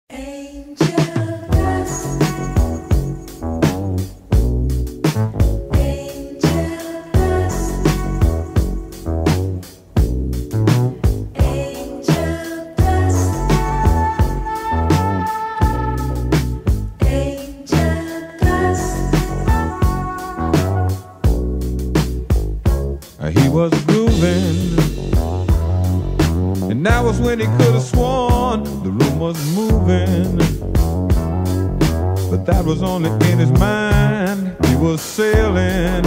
He was grooving, and that was when he could have sworn the room was moving. But that was only in his mind. He was sailing.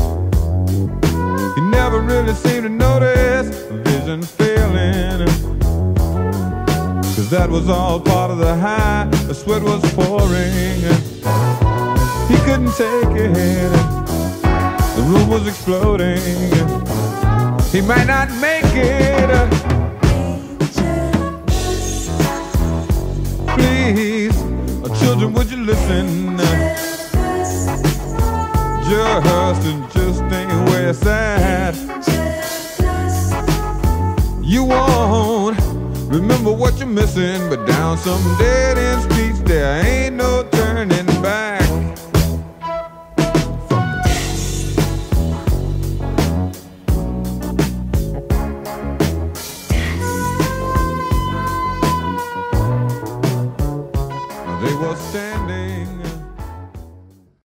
He never really seemed to notice vision failing, 'cause that was all part of the high. The sweat was pouring. He couldn't take it. The room was exploding. He might not make it. Please, children, would you listen? Just ain't where it's at. You won't remember what you're missing, but down some dead end streets there ain't